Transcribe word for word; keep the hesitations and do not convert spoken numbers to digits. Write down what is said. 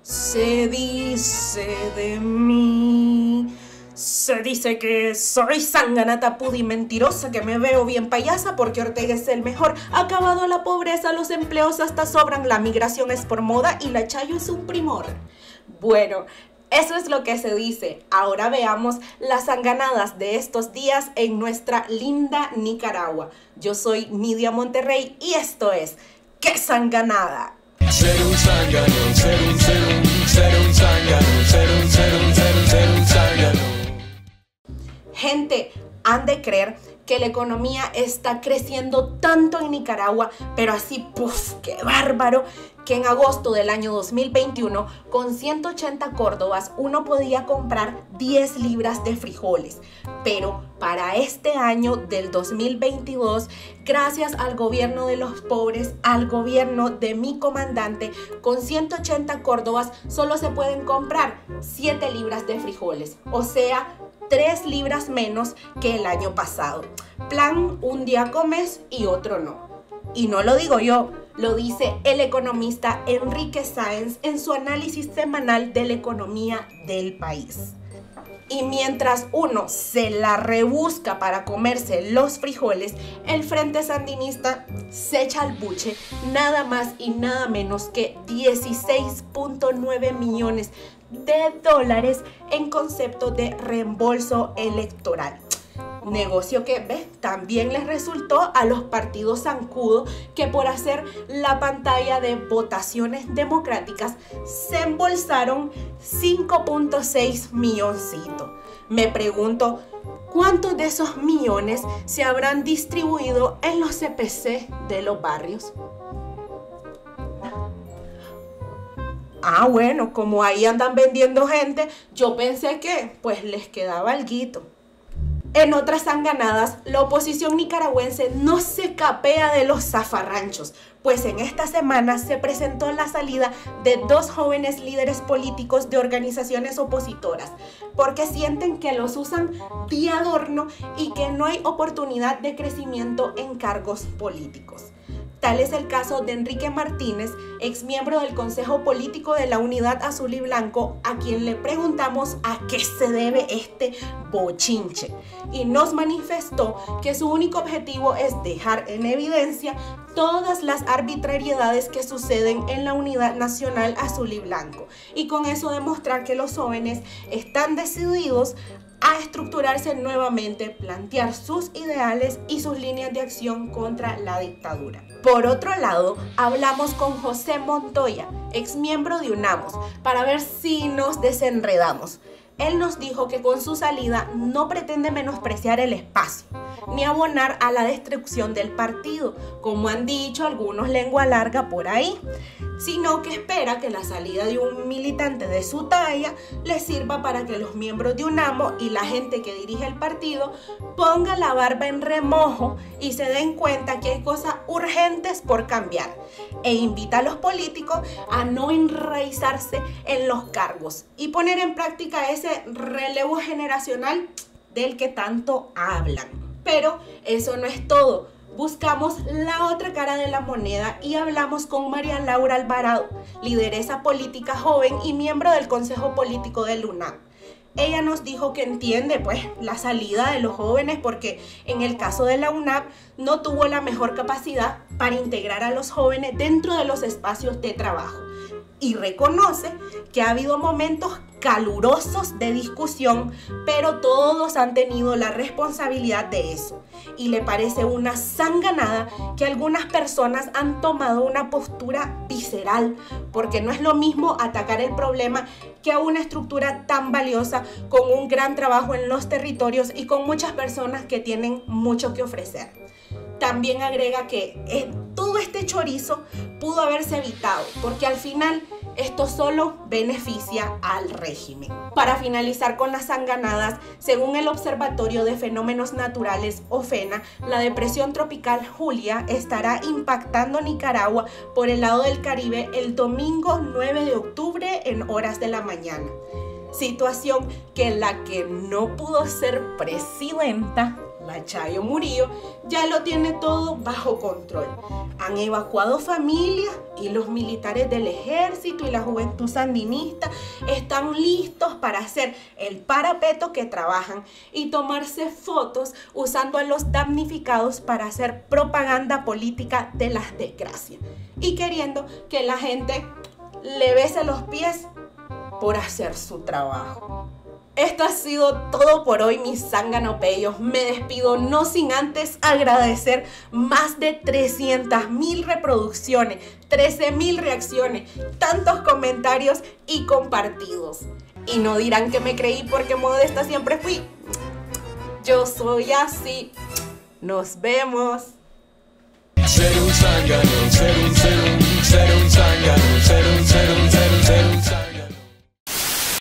Se dice de mí, se dice que soy sanganata pudi mentirosa, que me veo bien payasa porque Ortega es el mejor. Ha acabado la pobreza, los empleos hasta sobran, la migración es por moda y la chayo es un primor. Bueno, eso es lo que se dice. Ahora veamos las sanganadas de estos días en nuestra linda Nicaragua. Yo soy Nidia Monterrey y esto es ¡Qué sanganada! Ser un zángano, ser un, ser un, ser un zángano, ser un, ser un, ser un, ser un zángano. Gente, han de creer que la economía está creciendo tanto en Nicaragua, pero así, ¡puf!, ¡qué bárbaro! Que en agosto del año dos mil veintiuno, con ciento ochenta córdobas, uno podía comprar diez libras de frijoles. Pero para este año del dos mil veintidós, gracias al gobierno de los pobres, al gobierno de mi comandante, con ciento ochenta córdobas solo se pueden comprar siete libras de frijoles. O sea, tres libras menos que el año pasado. Plan, un día comes y otro no. Y no lo digo yo, lo dice el economista Enrique Sáenz en su análisis semanal de la economía del país. Y mientras uno se la rebusca para comerse los frijoles, el Frente Sandinista se echa al buche nada más y nada menos que dieciséis punto nueve millones de dólares en concepto de reembolso electoral. Negocio que, ¿ves?, también les resultó a los partidos zancudos que por hacer la pantalla de votaciones democráticas se embolsaron cinco punto seis milloncitos. Me pregunto, ¿cuántos de esos millones se habrán distribuido en los C P C de los barrios? Ah, bueno, como ahí andan vendiendo gente, yo pensé que pues les quedaba alguito. En otras sanganadas, la oposición nicaragüense no se capea de los zafarranchos, pues en esta semana se presentó la salida de dos jóvenes líderes políticos de organizaciones opositoras, porque sienten que los usan de adorno y que no hay oportunidad de crecimiento en cargos políticos. Tal es el caso de Enrique Martínez, exmiembro del Consejo Político de la Unidad Azul y Blanco, a quien le preguntamos a qué se debe este bochinche. Y nos manifestó que su único objetivo es dejar en evidencia todas las arbitrariedades que suceden en la Unidad Nacional Azul y Blanco. Y con eso demostrar que los jóvenes están decididos a estructurarse nuevamente, plantear sus ideales y sus líneas de acción contra la dictadura. Por otro lado, hablamos con José Montoya, exmiembro de UNAMOS, para ver si nos desenredamos. Él nos dijo que con su salida no pretende menospreciar el espacio, ni abonar a la destrucción del partido, como han dicho algunos lengua larga por ahí, sino que espera que la salida de un militante de su talla le sirva para que los miembros de UNAMO y la gente que dirige el partido ponga la barba en remojo y se den cuenta que hay cosas urgentes por cambiar, e invita a los políticos a no enraizarse en los cargos y poner en práctica ese relevo generacional del que tanto hablan. Pero eso no es todo. Buscamos la otra cara de la moneda y hablamos con María Laura Alvarado, lideresa política joven y miembro del Consejo Político del UNAM. Ella nos dijo que entiende pues la salida de los jóvenes porque en el caso de la UNAM no tuvo la mejor capacidad para integrar a los jóvenes dentro de los espacios de trabajo. Y reconoce que ha habido momentos calurosos de discusión, pero todos han tenido la responsabilidad de eso. Y le parece una sanganada que algunas personas han tomado una postura visceral, porque no es lo mismo atacar el problema que a una estructura tan valiosa, con un gran trabajo en los territorios y con muchas personas que tienen mucho que ofrecer. También agrega que eh, todo este chorizo pudo haberse evitado, porque al final esto solo beneficia al régimen. Para finalizar con las sanganadas, según el Observatorio de Fenómenos Naturales, OFENA, la depresión tropical Julia estará impactando Nicaragua por el lado del Caribe el domingo nueve de octubre en horas de la mañana. Situación que la que no pudo ser presidenta, la Chayo Murillo, ya lo tiene todo bajo control. Han evacuado familias y los militares del ejército y la juventud sandinista están listos para hacer el parapeto que trabajan y tomarse fotos usando a los damnificados para hacer propaganda política de las desgracias y queriendo que la gente le bese los pies por hacer su trabajo. Esto ha sido todo por hoy, mis zánganopeyos. Me despido no sin antes agradecer más de trescientas mil reproducciones, trece mil reacciones, tantos comentarios y compartidos. Y no dirán que me creí porque modesta siempre fui. Yo soy así. Nos vemos. Ser un zángano, ser un, ser un, ser un zángano, ser un, ser un, ser un, ser un zángano.